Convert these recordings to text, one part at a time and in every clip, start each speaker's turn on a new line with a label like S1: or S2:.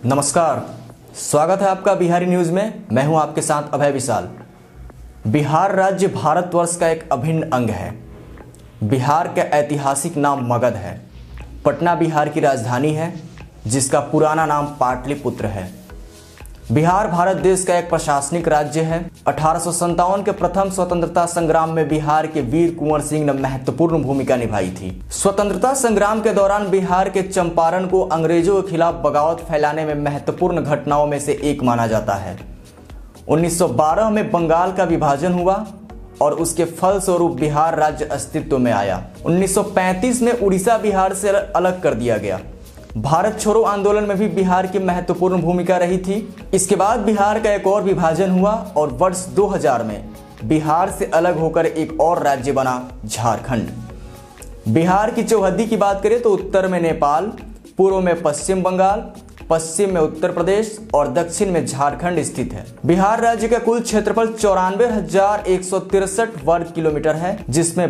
S1: नमस्कार, स्वागत है आपका बिहारी न्यूज में। मैं हूं आपके साथ अभय विशाल। बिहार राज्य भारतवर्ष का एक अभिन्न अंग है। बिहार का ऐतिहासिक नाम मगध है। पटना बिहार की राजधानी है, जिसका पुराना नाम पाटलिपुत्र है। बिहार भारत देश का एक प्रशासनिक राज्य है। 1857 के प्रथम स्वतंत्रता संग्राम में बिहार के वीर कुंवर सिंह ने महत्वपूर्ण भूमिका निभाई थी। स्वतंत्रता संग्राम के दौरान बिहार के चंपारण को अंग्रेजों के खिलाफ बगावत फैलाने में महत्वपूर्ण घटनाओं में से एक माना जाता है। 1912 में बंगाल का विभाजन हुआ और उसके फलस्वरूप बिहार राज्य अस्तित्व में आया। 1935 में उड़ीसा बिहार से अलग कर दिया गया। भारत छोड़ो आंदोलन में भी बिहार की महत्वपूर्ण भूमिका रही थी। इसके बाद बिहार का एक और विभाजन हुआ और वर्ष 2000 में बिहार से अलग होकर एक और राज्य बना, झारखंड। बिहार की चौहद्दी की बात करें तो उत्तर में नेपाल, पूर्व में पश्चिम बंगाल, पश्चिम में उत्तर प्रदेश और दक्षिण में झारखंड स्थित है। बिहार राज्य का कुल क्षेत्रफल 94,163 वर्ग किलोमीटर है, जिसमें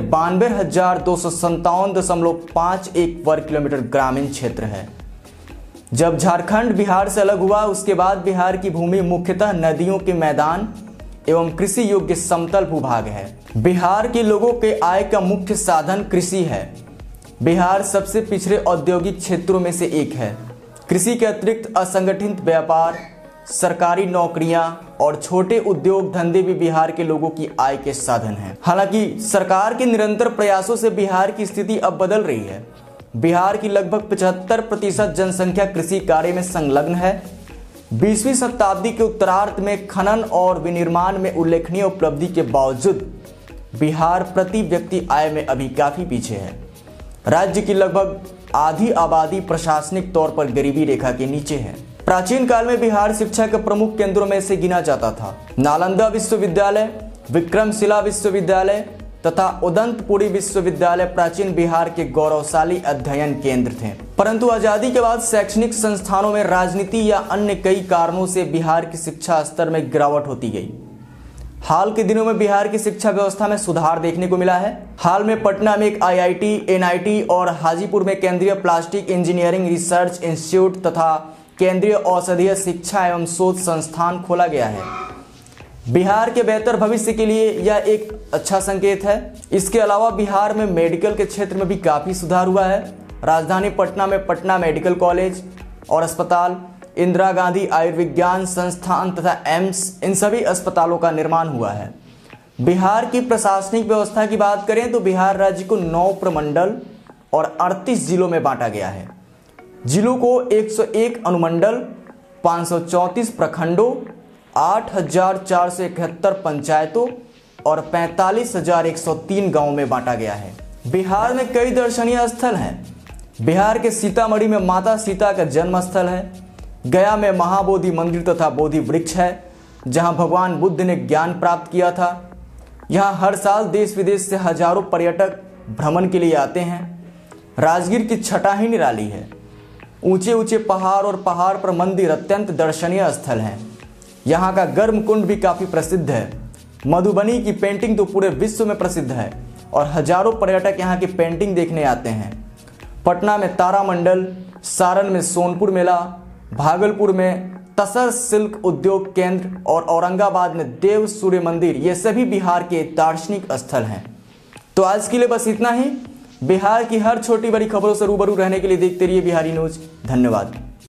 S1: 92,257.51 वर्ग किलोमीटर ग्रामीण क्षेत्र है। जब झारखंड बिहार से अलग हुआ, उसके बाद बिहार की भूमि मुख्यतः नदियों के मैदान एवं कृषि योग्य समतल भूभाग है। बिहार के लोगों के आय का मुख्य साधन कृषि है। बिहार सबसे पिछड़े औद्योगिक क्षेत्रों में से एक है। कृषि के अतिरिक्त असंगठित व्यापार, सरकारी नौकरियां और छोटे उद्योग धंधे भी बिहार के लोगों की आय के साधन हैं। हालांकि सरकार के निरंतर प्रयासों से बिहार की स्थिति अब बदल रही है। बिहार की लगभग 75% जनसंख्या कृषि कार्य में संलग्न है। 20वीं शताब्दी के उत्तरार्ध में खनन और विनिर्माण में उल्लेखनीय उपलब्धि के बावजूद बिहार प्रति व्यक्ति आय में अभी काफी पीछे है। राज्य की लगभग आधी आबादी प्रशासनिक तौर पर गरीबी रेखा के नीचे है। प्राचीन काल में बिहार शिक्षा के प्रमुख केंद्रों में से गिना जाता था। नालंदा विश्वविद्यालय, विक्रमशिला विश्वविद्यालय तथा उदंतपुरी विश्वविद्यालय प्राचीन बिहार के गौरवशाली अध्ययन केंद्र थे। परंतु आजादी के बाद शैक्षणिक संस्थानों में राजनीति या अन्य कई कारणों से बिहार की शिक्षा स्तर में गिरावट होती गई। हाल के दिनों में बिहार की शिक्षा व्यवस्था में सुधार देखने को मिला है। हाल में पटना में एक IIT, NIT और हाजीपुर में केंद्रीय प्लास्टिक इंजीनियरिंग रिसर्च इंस्टीट्यूट तथा केंद्रीय औषधीय शिक्षा एवं शोध संस्थान खोला गया है। बिहार के बेहतर भविष्य के लिए यह एक अच्छा संकेत है। इसके अलावा बिहार में मेडिकल के क्षेत्र में भी काफी सुधार हुआ है। राजधानी पटना में पटना मेडिकल कॉलेज और अस्पताल, इंदिरा गांधी आयुर्विज्ञान संस्थान तथा एम्स, इन सभी अस्पतालों का निर्माण हुआ है। बिहार की प्रशासनिक व्यवस्था की बात करें तो बिहार राज्य को 9 प्रमंडल और 38 जिलों में बांटा गया है। जिलों को 101 अनुमंडल, 534 प्रखंडों, 8,471 पंचायतों और 45,103 गांवों में बांटा गया है। बिहार में कई दर्शनीय स्थल हैं। बिहार के सीतामढ़ी में माता सीता का जन्म स्थल है। गया में महाबोधि मंदिर तथा बोधि वृक्ष है, जहां भगवान बुद्ध ने ज्ञान प्राप्त किया था। यहां हर साल देश विदेश से हजारों पर्यटक भ्रमण के लिए आते हैं। राजगीर की छटा ही निराली है। ऊंचे ऊंचे पहाड़ और पहाड़ पर मंदिर अत्यंत दर्शनीय स्थल हैं। यहां का गर्म कुंड भी काफी प्रसिद्ध है। मधुबनी की पेंटिंग तो पूरे विश्व में प्रसिद्ध है और हजारों पर्यटक यहां की पेंटिंग देखने आते हैं। पटना में तारामंडल, सारण में सोनपुर मेला, भागलपुर में तसर सिल्क उद्योग केंद्र और औरंगाबाद में देव सूर्य मंदिर, ये सभी बिहार के दार्शनिक स्थल हैं। तो आज के लिए बस इतना ही। बिहार की हर छोटी बड़ी खबरों से रूबरू रहने के लिए देखते रहिए बिहारी न्यूज। धन्यवाद।